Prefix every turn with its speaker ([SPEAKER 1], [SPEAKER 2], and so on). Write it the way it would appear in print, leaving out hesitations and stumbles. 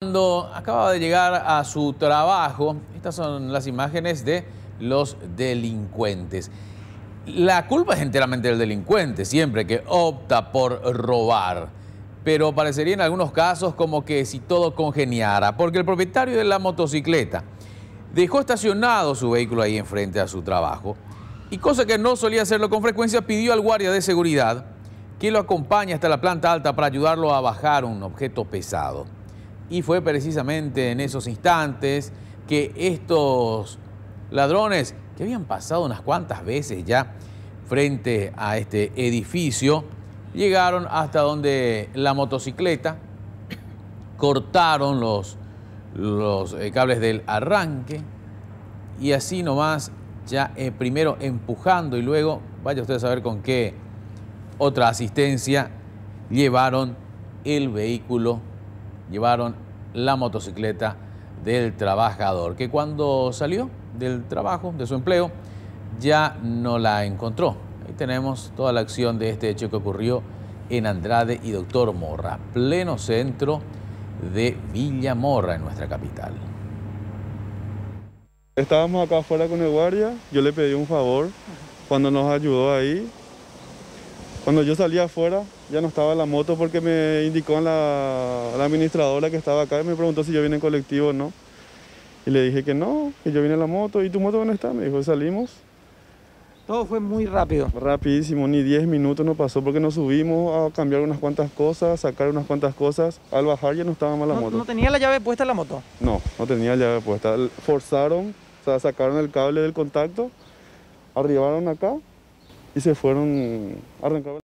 [SPEAKER 1] Cuando acaba de llegar a su trabajo, estas son las imágenes de los delincuentes. La culpa es enteramente del delincuente, siempre que opta por robar. Pero parecería en algunos casos como que si todo congeniara, porque el propietario de la motocicleta dejó estacionado su vehículo ahí enfrente a su trabajo y, cosa que no solía hacerlo con frecuencia, pidió al guardia de seguridad que lo acompañe hasta la planta alta para ayudarlo a bajar un objeto pesado. Y fue precisamente en esos instantes que estos ladrones, que habían pasado unas cuantas veces ya frente a este edificio, llegaron hasta donde la motocicleta, cortaron los cables del arranque y así nomás, ya primero empujando y luego, vaya usted a saber con qué otra asistencia, llevaron el vehículo, llevaron la motocicleta del trabajador, que cuando salió del trabajo, de su empleo, ya no la encontró. Ahí tenemos toda la acción de este hecho que ocurrió en Andrade y Doctor Morra, pleno centro de Villa Morra, en nuestra capital.
[SPEAKER 2] Estábamos acá afuera con el guardia, yo le pedí un favor cuando nos ayudó ahí. Cuando yo salí afuera, ya no estaba la moto porque me indicó la administradora que estaba acá y me preguntó si yo vine en colectivo o no. Y le dije que no, que yo vine en la moto. ¿Y tu moto dónde está? Me dijo, salimos.
[SPEAKER 3] Todo fue muy rápido.
[SPEAKER 2] Rapidísimo, ni 10 minutos no pasó porque nos subimos a cambiar unas cuantas cosas, sacar unas cuantas cosas. Al bajar ya no estaba más la moto.
[SPEAKER 3] ¿No tenía la llave puesta la moto?
[SPEAKER 2] No, no tenía llave puesta. Forzaron, o sea, sacaron el cable del contacto, arribaron acá y se fueron, arrancaron.